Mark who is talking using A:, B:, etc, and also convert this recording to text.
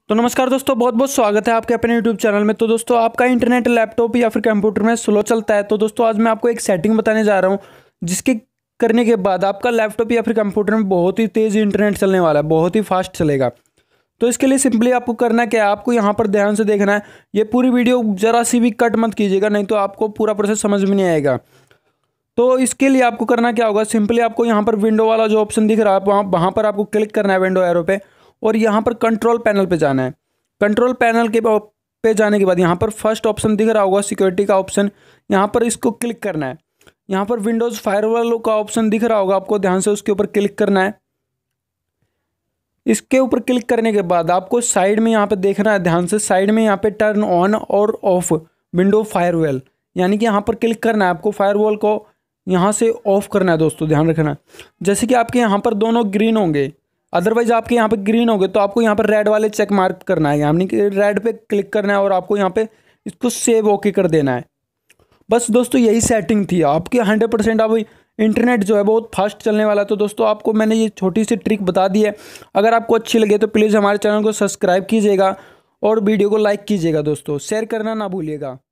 A: तो नमस्कार दोस्तों, बहुत बहुत स्वागत है आपके अपने YouTube चैनल में। तो दोस्तों, आपका इंटरनेट लैपटॉप या फिर कंप्यूटर में स्लो चलता है तो दोस्तों आज मैं आपको एक सेटिंग बताने जा रहा हूँ जिसके करने के बाद आपका लैपटॉप या फिर कंप्यूटर में बहुत ही तेज़ इंटरनेट चलने वाला है, बहुत ही फास्ट चलेगा। तो इसके लिए सिंपली आपको करना क्या है, आपको यहाँ पर ध्यान से देखना है। ये पूरी वीडियो ज़रा सी भी कट मत कीजिएगा, नहीं तो आपको पूरा प्रोसेस समझ में नहीं आएगा। तो इसके लिए आपको करना क्या होगा, सिंपली आपको यहाँ पर विंडो वाला जो ऑप्शन दिख रहा है वहाँ पर आपको क्लिक करना है, विंडो एरो पे, और यहाँ पर कंट्रोल पैनल पे जाना है। कंट्रोल पैनल के पे जाने के बाद यहाँ पर फर्स्ट ऑप्शन दिख रहा होगा, सिक्योरिटी का ऑप्शन, यहाँ पर इसको क्लिक करना है। यहाँ पर विंडोज़ फायरवॉल का ऑप्शन दिख रहा होगा आपको, ध्यान से उसके ऊपर क्लिक करना है। इसके ऊपर क्लिक करने के बाद आपको साइड में यहाँ पे देखना है, ध्यान से साइड में यहाँ पे टर्न ऑन और ऑफ विंडो फायरवॉल, यानी कि यहाँ पर क्लिक करना है। आपको फायरवॉल को यहाँ से ऑफ करना है दोस्तों, ध्यान रखना। जैसे कि आपके यहाँ पर दोनों ग्रीन होंगे, अदरवाइज आपके यहाँ पे ग्रीन होंगे तो आपको यहाँ पर रेड वाले चेक मार्क करना है, यानी कि रेड पे क्लिक करना है और आपको यहाँ पे इसको सेव ओके कर देना है। बस दोस्तों यही सेटिंग थी आपकी। 100% अब इंटरनेट जो है बहुत फास्ट चलने वाला है। तो दोस्तों आपको मैंने ये छोटी सी ट्रिक बता दी है। अगर आपको अच्छी लगे तो प्लीज़ हमारे चैनल को सब्सक्राइब कीजिएगा और वीडियो को लाइक कीजिएगा दोस्तों, शेयर करना ना भूलिएगा।